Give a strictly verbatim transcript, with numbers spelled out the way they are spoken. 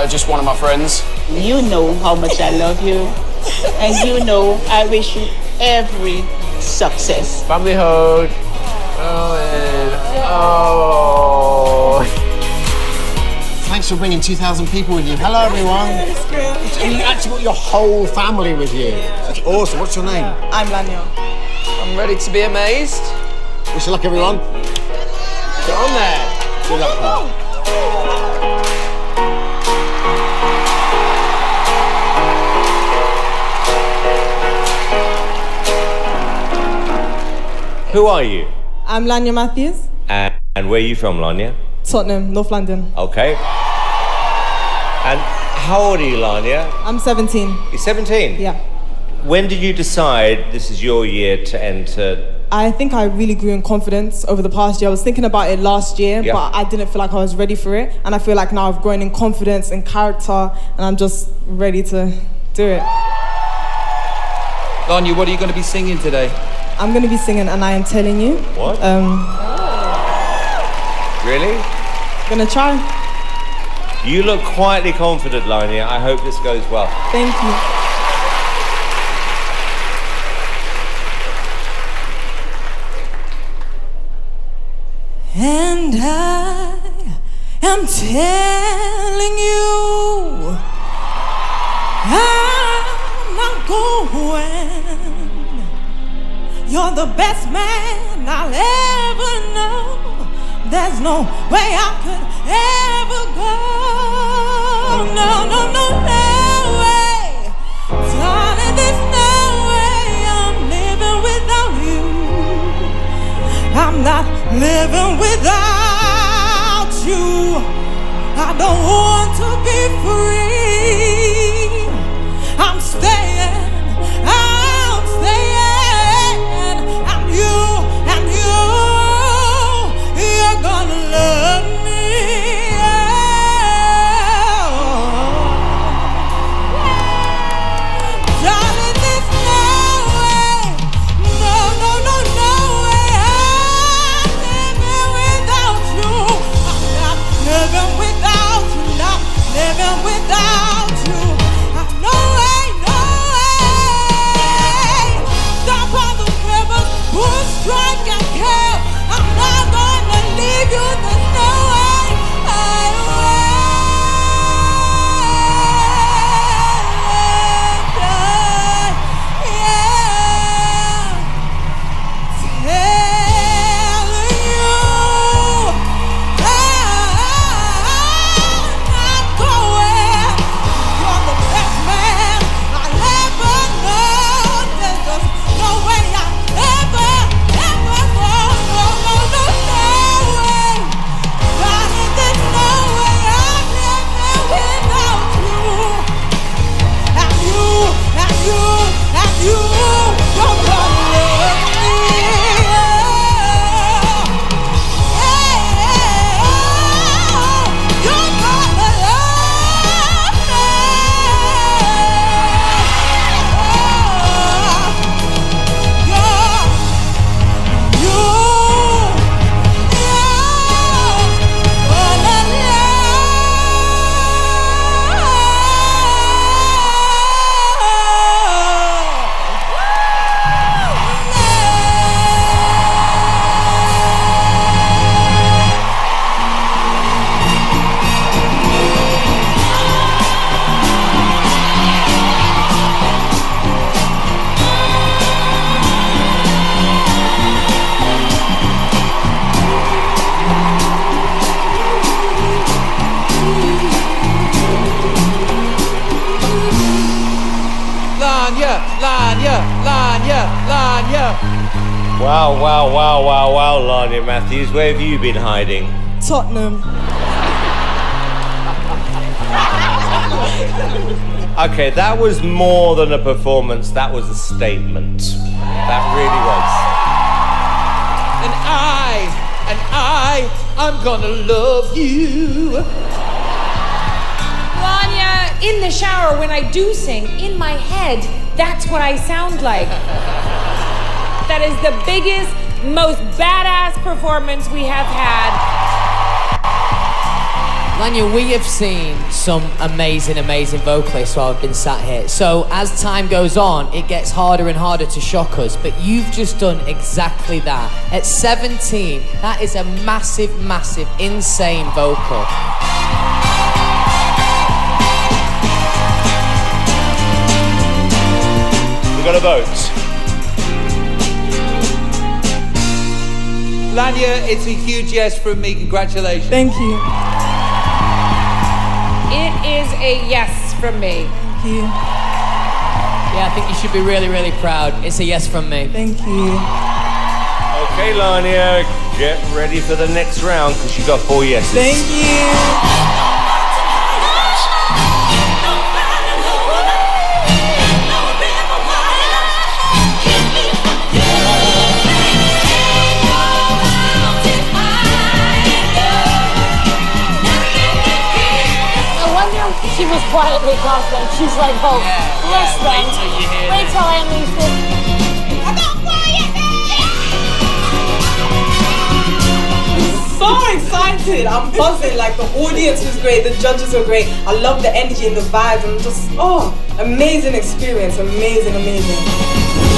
uh, just one of my friends. You know how much I love you, and you know I wish you every success. Family hug. Oh, oh. Thanks for bringing two thousand people with you. Hello, everyone. And you actually got your whole family with you. That's awesome. What's your name? I'm Lanya. I'm ready to be amazed. Wish you luck, everyone. Get on there. Good luck, pal. Who are you? I'm Lanya Matthews. And, and where are you from, Lanya? Tottenham, North London. Okay. And how old are you, Lanya? I'm seventeen. You're seventeen? Yeah. When did you decide this is your year to enter? I think I really grew in confidence over the past year. I was thinking about it last year, yeah. but I didn't feel like I was ready for it. And I feel like now I've grown in confidence and character, and I'm just ready to do it. Lanya, what are you going to be singing today? I'm going to be singing And I Am Telling You. What? Um, really? Gonna try. You look quietly confident, Lanya. I hope this goes well. Thank you. And I am telling you, I'm not going. You're the best man I'll ever know. There's no way I could ever go. No, no, no, no way. Darling, there's no way I'm living without you. I'm not living without you. I don't want to be free. I'm staying, I'm staying. And you, and you, you're gonna love me. Darling, there's no way. No, no, no, no way. I'm living without you. I'm not living without you. Not living without you. No way, no way. Stop all the rivers, push, strike, and kill. I'm not gonna leave you. There's no way. I will. Yeah. Telling you, I'm not going. You're the best man I'll ever know. There's just no way I ever, ever go. No, no, no, no way. Darling, there's no way I'm living without you. And you, and you, and you, you're gonna love me. Hey, you're gonna love me. You're, you, Lanya, Lanya, Lanya, Lanya. Wow, wow, wow, wow, wow, Lanya Matthews. Where have you been hiding? Tottenham. Okay, that was more than a performance. That was a statement. That really was. And I, and I, I'm gonna love you. Lanya, in the shower, when I do sing, in my head, that's what I sound like. That is the biggest, most badass performance we have had. Lanya, we have seen some amazing, amazing vocalists while I've been sat here. So as time goes on, it gets harder and harder to shock us. But you've just done exactly that. At seventeen, that is a massive, massive, insane vocal. We've got a vote. Lanya, it's a huge yes from me. Congratulations. Thank you. It is a yes from me. Thank you. Yeah, I think you should be really, really proud. It's a yes from me. Thank you. Okay, Lanya, get ready for the next round because you got four yeses. Thank you. She was quietly confident. She's like, oh, yeah, bless yeah, them. Wait till you hear Wait till I unleash this. I'm so excited. I'm buzzing. Like, the audience was great. The judges were great. I love the energy and the vibes. I'm just, oh, amazing experience. Amazing, amazing.